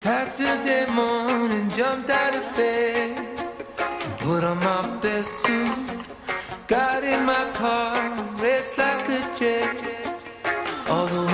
Saturday morning, jumped out of bed and put on my best suit. Got in my car, raced like a jet all the